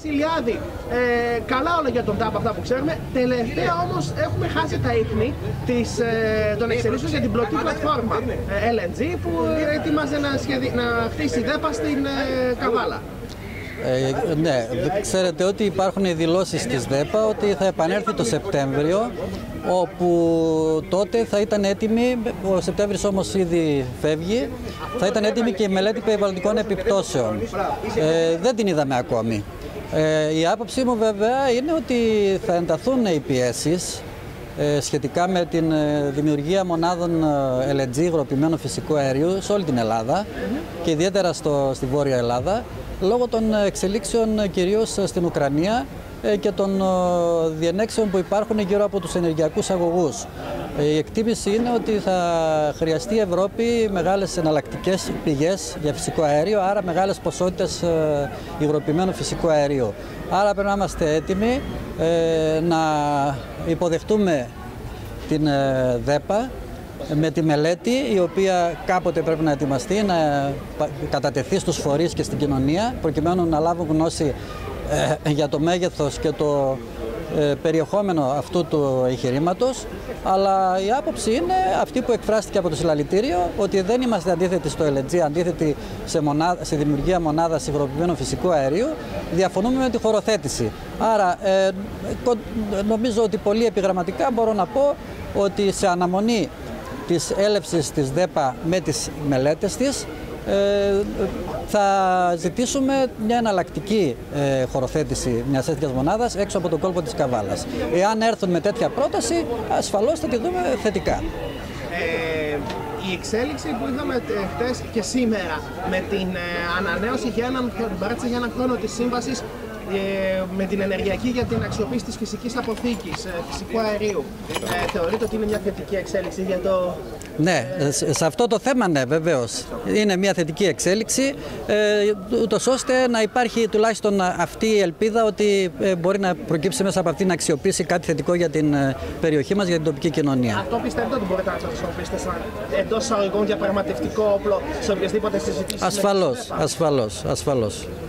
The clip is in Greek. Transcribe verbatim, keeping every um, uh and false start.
Βασιλιάδη. Ε, καλά όλα για τον ΤΑΠ αυτά που ξέρουμε. Τελευταία όμως έχουμε χάσει τα ίχνη της, ε, των εξελίξεων για την πλωτή πλατφόρμα ε, ελ εν τζι που ετοιμάζεται να, σχεδι... να χτίσει ΔΕΠΑ στην ε, Καβάλα. Ε, ναι, ξέρετε ότι υπάρχουν οι δηλώσεις της ΔΕΠΑ ότι θα επανέλθει το Σεπτέμβριο, όπου τότε θα ήταν έτοιμη, ο Σεπτέμβρης όμως ήδη φεύγει, θα ήταν έτοιμη και η μελέτη περιβαλλοντικών επιπτώσεων. Ε, δεν την είδαμε ακόμη. Ε, η άποψή μου βέβαια είναι ότι θα ενταθούν οι πιέσεις ε, σχετικά με την ε, δημιουργία μονάδων ελ εν τζι, υγροποιημένου φυσικού αερίου, σε όλη την Ελλάδα και ιδιαίτερα στο, στη Βόρεια Ελλάδα, λόγω των εξελίξεων κυρίως στην Ουκρανία και των διενέξεων που υπάρχουν γύρω από τους ενεργειακούς αγωγούς. Η εκτίμηση είναι ότι θα χρειαστεί η Ευρώπη μεγάλες εναλλακτικές πηγές για φυσικό αέριο, άρα μεγάλες ποσότητες υγροποιημένου φυσικού αερίου. Άρα πρέπει να είμαστε έτοιμοι να υποδεχτούμε την ΔΕΠΑ με τη μελέτη, η οποία κάποτε πρέπει να ετοιμαστεί, να κατατεθεί στους φορείς και στην κοινωνία, προκειμένου να λάβουν γνώση ε, για το μέγεθος και το ε, περιεχόμενο αυτού του εγχειρήματος. Αλλά η άποψη είναι αυτή που εκφράστηκε από το συλλαλητήριο, ότι δεν είμαστε αντίθετοι στο ελ εν τζι, αντίθετοι σε, μονάδα, σε δημιουργία μονάδας υγροποιημένου φυσικού αερίου, διαφωνούμε με τη χωροθέτηση. Άρα ε, νομίζω ότι πολύ επιγραμματικά μπορώ να πω ότι σε αναμονή της έλευσης της ΔΕΠΑ με τις μελέτες της ε, θα ζητήσουμε μια εναλλακτική ε, χωροθέτηση μιας τέτοιας μονάδας έξω από τον κόλπο της Καβάλας. Εάν έρθουν με τέτοια πρόταση, ασφαλώς θα τη δούμε θετικά. Ε, η εξέλιξη που είδαμε χτες και σήμερα με την ε, ανανέωση για έναν, την για έναν χρόνο της σύμβασης Ε, με την ενεργειακή για την αξιοποίηση της φυσικής αποθήκης ε, φυσικού αερίου. Ε, θεωρείτε ότι είναι μια θετική εξέλιξη για το... Ναι, ε, σε αυτό το θέμα ναι, βεβαίως. Είναι μια θετική εξέλιξη, ε, ούτως ώστε να υπάρχει τουλάχιστον αυτή η ελπίδα ότι ε, μπορεί να προκύψει μέσα από αυτή να αξιοποιήσει κάτι θετικό για την ε, περιοχή μας, για την τοπική κοινωνία. Αυτό πιστεύετε ότι μπορείτε να το χρησιμοποιήσετε σαν εντός εισαγωγικών διαπραγματευτικό όπλο σε οποιασδήποτε συζητήσεις? Ασφαλώς, ασφαλώς, ασφαλώς.